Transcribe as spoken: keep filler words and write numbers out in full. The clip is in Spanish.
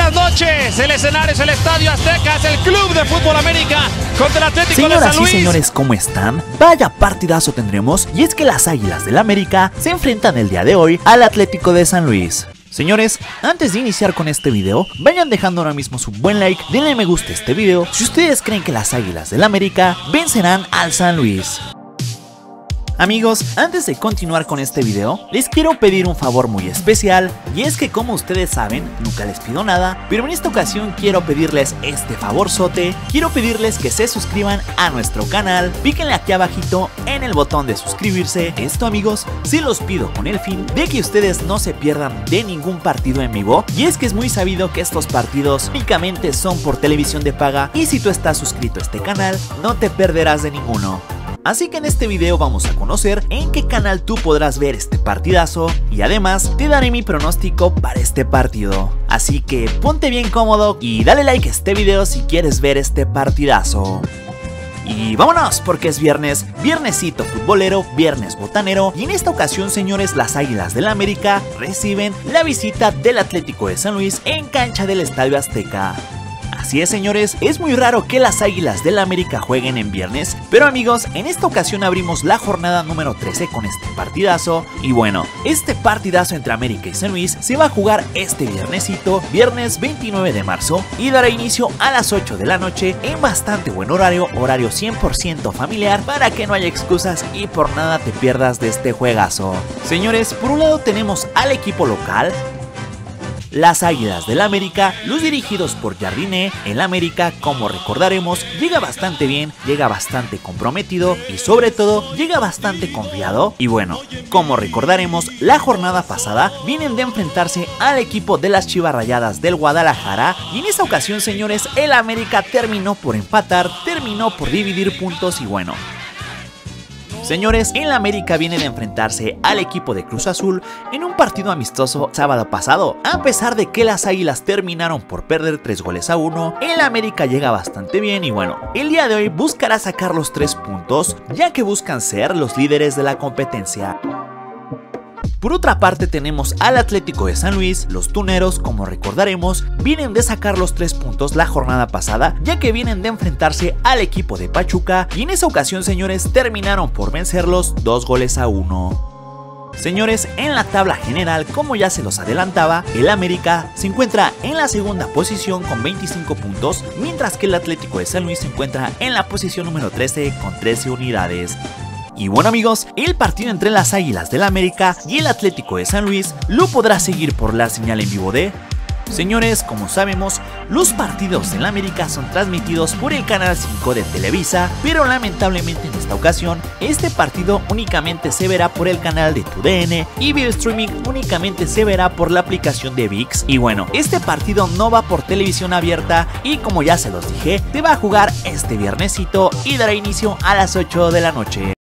buenas noches. El escenario es el Estadio Azteca, es el Club de Fútbol América contra el Atlético Señoras de San Luis. y señores, ¿cómo están? Vaya partidazo tendremos, y es que las Águilas del América se enfrentan el día de hoy al Atlético de San Luis. Señores, antes de iniciar con este video, vayan dejando ahora mismo su buen like, denle me gusta a este video si ustedes creen que las Águilas del América vencerán al San Luis. Amigos, antes de continuar con este video, les quiero pedir un favor muy especial, y es que como ustedes saben, nunca les pido nada, pero en esta ocasión quiero pedirles este favorzote, quiero pedirles que se suscriban a nuestro canal, píquenle aquí abajito en el botón de suscribirse. Esto, amigos, se los pido con el fin de que ustedes no se pierdan de ningún partido en vivo, y es que es muy sabido que estos partidos únicamente son por televisión de paga, y si tú estás suscrito a este canal, no te perderás de ninguno. Así que en este video vamos a conocer en qué canal tú podrás ver este partidazo, y además te daré mi pronóstico para este partido. Así que ponte bien cómodo y dale like a este video si quieres ver este partidazo. Y vámonos, porque es viernes, viernesito futbolero, viernes botanero, y en esta ocasión, señores, las Águilas del América reciben la visita del Atlético de San Luis en cancha del Estadio Azteca. Así es, señores, es muy raro que las Águilas del América jueguen en viernes, pero amigos, en esta ocasión abrimos la jornada número trece con este partidazo, y bueno, este partidazo entre América y San Luis se va a jugar este viernesito, viernes veintinueve de marzo, y dará inicio a las ocho de la noche en bastante buen horario, horario cien por ciento familiar, para que no haya excusas y por nada te pierdas de este juegazo. Señores, por un lado tenemos al equipo local, las Águilas del América, los dirigidos por Jardine. El América, como recordaremos, llega bastante bien, llega bastante comprometido y sobre todo llega bastante confiado. Y bueno, como recordaremos, la jornada pasada vienen de enfrentarse al equipo de las Chivas Rayadas del Guadalajara, y en esa ocasión, señores, el América terminó por empatar, terminó por dividir puntos. Y bueno, señores, el América viene de enfrentarse al equipo de Cruz Azul en un partido amistoso sábado pasado. A pesar de que las Águilas terminaron por perder tres goles a uno, el América llega bastante bien y bueno, el día de hoy buscará sacar los tres puntos, ya que buscan ser los líderes de la competencia. Por otra parte tenemos al Atlético de San Luis. Los tuneros, como recordaremos, vienen de sacar los tres puntos la jornada pasada, ya que vienen de enfrentarse al equipo de Pachuca, y en esa ocasión, señores, terminaron por vencerlos dos goles a uno. Señores, en la tabla general, como ya se los adelantaba, el América se encuentra en la segunda posición con veinticinco puntos, mientras que el Atlético de San Luis se encuentra en la posición número trece con trece unidades. Y bueno, amigos, el partido entre las Águilas del América y el Atlético de San Luis lo podrás seguir por la señal en vivo de... Señores, como sabemos, los partidos en la América son transmitidos por el canal cinco de Televisa, pero lamentablemente en esta ocasión, este partido únicamente se verá por el canal de Tu D N, y video streaming únicamente se verá por la aplicación de ViX. Y bueno, este partido no va por televisión abierta, y como ya se los dije, se va a jugar este viernesito y dará inicio a las ocho de la noche.